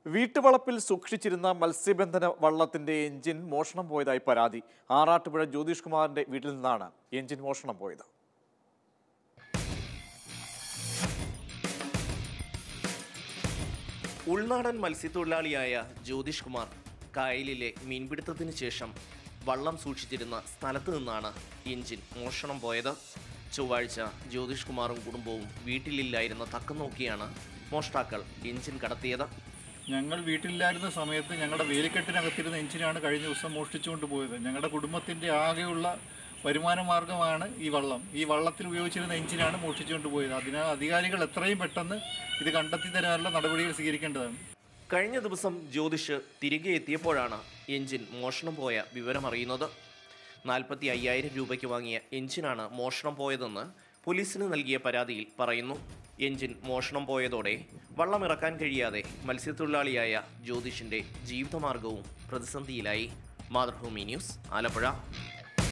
വീട്ടുവളപ്പിൽ സൂക്ഷിച്ചിരുന്ന മത്സ്യബന്ധന വള്ളത്തിന്റെ എഞ്ചിൻ മോഷണം പോയതായി പരാതി. ആറാട്ടുപുഴ ജ്യോതിഷ് കുമാറിന്റെ വീട്ടിൽ നിന്നാണ് എഞ്ചിൻ മോഷണം പോയത്. ഉൾനാടൻ മത്സ്യത്തൊഴിലാളിയായ ജ്യോതിഷ് കുമാർ കായലിലെ മീൻപിടുത്തത്തിന് ശേഷം വള്ളം സൂക്ഷിച്ചിരുന്ന സ്ഥലത്ത് നിന്നാണ് എഞ്ചിൻ മോഷണം പോയത്. ചൊവ്വാഴ്ച ജ്യോതിഷ് കുമാറും കുടുംബവും വീട്ടിലില്ലായിരുന്ന തക്കം നോക്കിയാണ് മോഷ്ടാക്കൾ എഞ്ചിൻ കടത്തിയത്. ഞങ്ങൾ വീട്ടിലില്ലായിരുന്ന സമയത്ത് ഞങ്ങളുടെ വേലിക്കെട്ടിനകത്തിരുന്ന എഞ്ചിനാണ് കഴിഞ്ഞ ദിവസം മോഷ്ടിച്ചുകൊണ്ട് പോയത്. ഞങ്ങളുടെ കുടുംബത്തിൻ്റെ ആകെയുള്ള വരുമാന മാർഗമാണ് ഈ വള്ളം. ഈ വള്ളത്തിൽ ഉപയോഗിച്ചിരുന്ന എഞ്ചിനാണ് മോഷ്ടിച്ചുകൊണ്ട് പോയത്. അതിനാൽ അധികാരികൾ എത്രയും പെട്ടെന്ന് ഇത് കണ്ടെത്തി തരാനുള്ള നടപടികൾ സ്വീകരിക്കേണ്ടതാണ്. കഴിഞ്ഞ ദിവസം ജ്യോതിഷ് തിരികെ എത്തിയപ്പോഴാണ് എഞ്ചിൻ മോഷണം പോയ വിവരമറിയുന്നത്. 45,000 രൂപയ്ക്ക് വാങ്ങിയ എഞ്ചിനാണ് മോഷണം പോയതെന്ന് പോലീസിന് നൽകിയ പരാതിയിൽ പറയുന്നു. എഞ്ചിൻ മോഷണം പോയതോടെ വള്ളമിറക്കാൻ കഴിയാതെ മത്സ്യത്തൊഴിലാളിയായ ജ്യോതിഷിന്റെ ജീവിതമാർഗവും പ്രതിസന്ധിയിലായി. മാതൃഭൂമി ന്യൂസ്, ആലപ്പുഴ.